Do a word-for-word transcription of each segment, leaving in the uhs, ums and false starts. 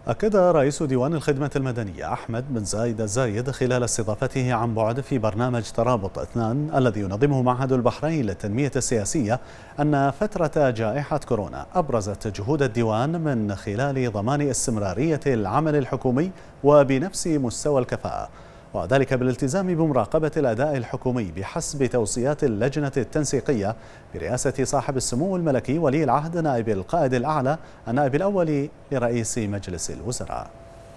أكد رئيس ديوان الخدمة المدنية أحمد بن زايد الزايد خلال استضافته عن بعد في برنامج ترابط اثنان الذي ينظمه معهد البحرين للتنمية السياسية أن فترة جائحة كورونا أبرزت جهود الديوان من خلال ضمان استمرارية العمل الحكومي وبنفس مستوى الكفاءة، وذلك بالالتزام بمراقبة الأداء الحكومي بحسب توصيات اللجنة التنسيقية برئاسة صاحب السمو الملكي ولي العهد نائب القائد الأعلى النائب الأول لرئيس مجلس الوزراء.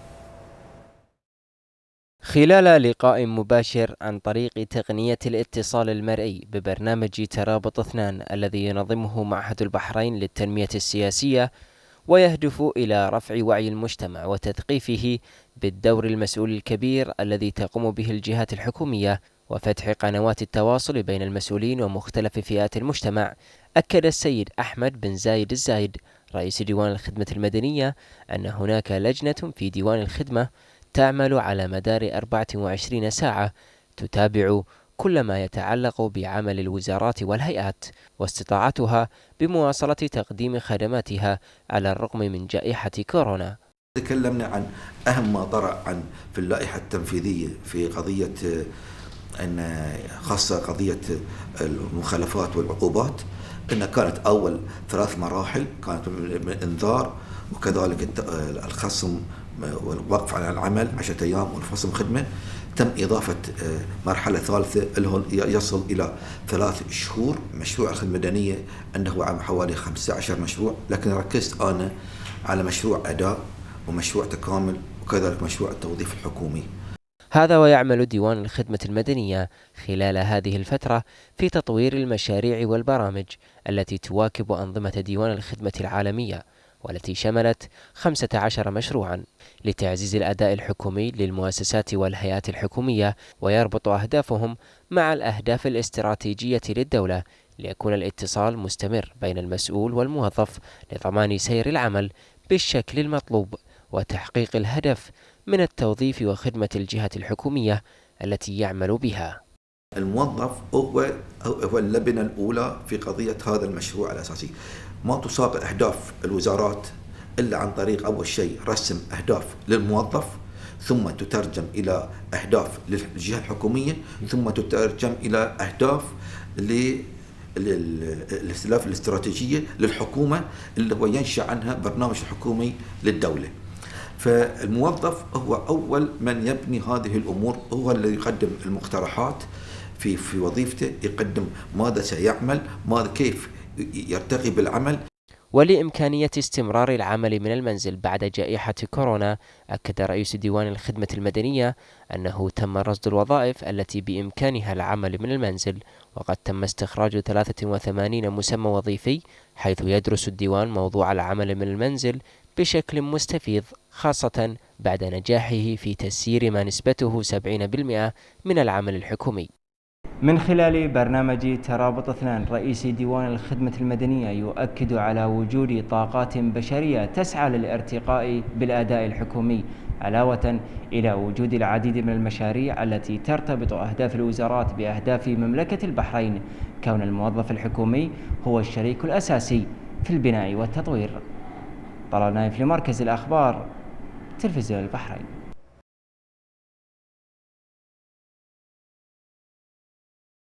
خلال لقاء مباشر عن طريق تقنية الاتصال المرئي ببرنامج ترابط اثنان الذي ينظمه معهد البحرين للتنمية السياسية ويهدف إلى رفع وعي المجتمع وتثقيفه بالدور المسؤول الكبير الذي تقوم به الجهات الحكومية وفتح قنوات التواصل بين المسؤولين ومختلف فئات المجتمع، أكد السيد أحمد بن زايد الزايد رئيس ديوان الخدمة المدنية أن هناك لجنة في ديوان الخدمة تعمل على مدار أربعة وعشرين ساعة تتابع كل ما يتعلق بعمل الوزارات والهيئات واستطاعتها بمواصلة تقديم خدماتها على الرغم من جائحة كورونا. تكلمنا عن أهم ما طرأ عن في اللائحة التنفيذية في قضية أن خاصة قضية المخالفات والعقوبات، أن كانت أول ثلاث مراحل كانت الإنذار وكذلك الخصم والوقف عن العمل عشرة أيام والفصل خدمة. تم إضافة مرحلة ثالثة اللي يصل إلى ثلاث شهور. مشروع الخدمة المدنية أنه عام حوالي خمسة عشر مشروع، لكن ركزت أنا على مشروع أداء ومشروع تكامل وكذلك مشروع التوظيف الحكومي. هذا ويعمل ديوان الخدمة المدنية خلال هذه الفترة في تطوير المشاريع والبرامج التي تواكب أنظمة ديوان الخدمة العالمية، والتي شملت خمسة عشر مشروعا لتعزيز الأداء الحكومي للمؤسسات والهيئات الحكومية، ويربط أهدافهم مع الأهداف الاستراتيجية للدولة ليكون الاتصال مستمر بين المسؤول والموظف لضمان سير العمل بالشكل المطلوب وتحقيق الهدف من التوظيف وخدمة الجهات الحكومية التي يعمل بها. الموظف هو هو اللبنة الأولى في قضية هذا المشروع الأساسي. ما تصاغ أهداف الوزارات إلا عن طريق أول شيء رسم أهداف للموظف، ثم تترجم إلى أهداف للجهة الحكومية، ثم تترجم إلى أهداف للاستهداف الاستراتيجية للحكومة اللي هو ينشأ عنها برنامج حكومي للدولة. فالموظف هو أول من يبني هذه الأمور، هو الذي يقدم المقترحات في في وظيفته، يقدم ماذا سيعمل، ماذا كيف يرتقي بالعمل. ولإمكانية استمرار العمل من المنزل بعد جائحة كورونا، أكد رئيس ديوان الخدمة المدنية أنه تم رصد الوظائف التي بإمكانها العمل من المنزل، وقد تم استخراج ثلاثة وثمانين مسمى وظيفي، حيث يدرس الديوان موضوع العمل من المنزل بشكل مستفيض، خاصة بعد نجاحه في تسيير ما نسبته سبعين بالمئة من العمل الحكومي. من خلال برنامج ترابط اثنان، رئيس ديوان الخدمة المدنية يؤكد على وجود طاقات بشرية تسعى للارتقاء بالأداء الحكومي، علاوة إلى وجود العديد من المشاريع التي ترتبط أهداف الوزارات بأهداف مملكة البحرين، كون الموظف الحكومي هو الشريك الأساسي في البناء والتطوير. طلال نايف لمركز الأخبار، تلفزيون البحرين.